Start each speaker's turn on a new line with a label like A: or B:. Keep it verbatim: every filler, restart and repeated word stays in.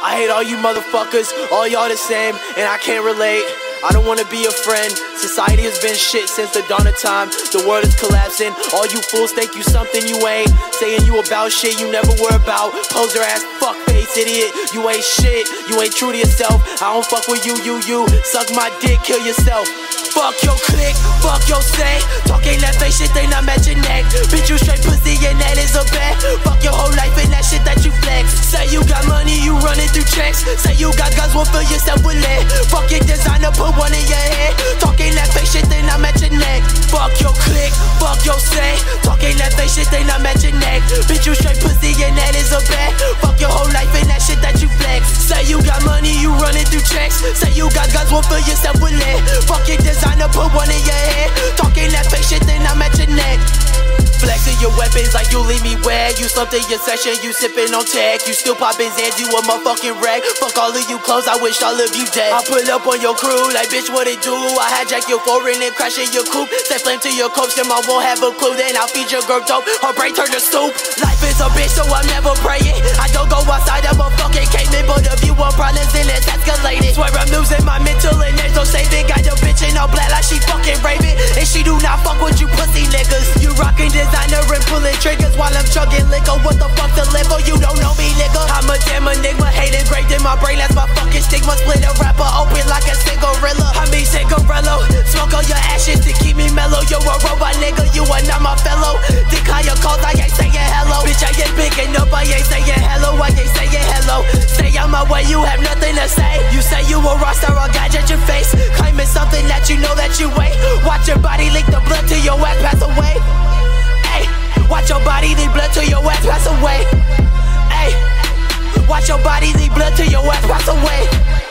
A: I hate all you motherfuckers, all y'all the same, and I can't relate. I don't wanna be a friend. Society has been shit since the dawn of time. The world is collapsing. All you fools think you something you ain't. Saying you about shit you never were about. Poser ass fuckface idiot. You ain't shit. You ain't true to yourself. I don't fuck with you, you, you. Suck my dick, kill yourself. Fuck your clique, fuck your say. Talking that fake shit, they not match your neck. Bitch, you straight pussy and that is a bet. Fuck your whole life and that shit that you flex. Say you got money, you running through checks. Say you got guns, won't fill yourself with lead. Fuck your designer, put one in your head. Talking that fake shit, they not match your neck. Fuck your clique, fuck your say. Talking that fake shit, they not match your neck. Bitch, you straight pussy and that is a bet. Fuck your whole life and that shit that you flex. Say you got money, you running through checks. Say you got guns, won't fill yourself with lead. Fuck your designer, put one in your head. Talking that fake shit, then I'm at your neck. Flexing your weapons like you leave me wet. You slumped in your section, you sipping on tech. You still popping Zans, you a motherfucking wreck. Fuck all of you clothes, I wish all of you dead. I pull up on your crew like bitch what it do. I hijack your foreign and crash in your coupe. Set flame to your corpse, your mom won't have a clue. Then I'll feed your girl dope, her brain turn to soup. Life is a bitch so I'm never praying. I don't go outside, I'm a fucking caveman. But if you want problems then it's escalated. Swear I'm losing my mental and there's no saving. Got your bitch in all black like she fucking raving. And she do not fuck with you pussy niggas. You rockin' designer and pulling triggers while I'm chugging liquor. What the fuck the level? You don't know me, nigga. I'm a damn enigma, hate engraved in my brain. That's my fucking stigma. Split a rapper open like a cigarilla. I mean cigarillo. Smoke on your ashes to keep me mellow. You a robot nigga, you are not my fellow. Decline your calls, I ain't saying hello. Bitch, I ain't picking up, I ain't saying hello. I ain't saying hello. Stay out my way, you have nothing to say. You say you a rockstar, I'll gouge at your face. Claiming something that you know that you ain't. Watch your body leak the blood till your ass pass away. Watch your body leak blood till your ass pass away. Ay, watch your body leak blood till your ass pass away.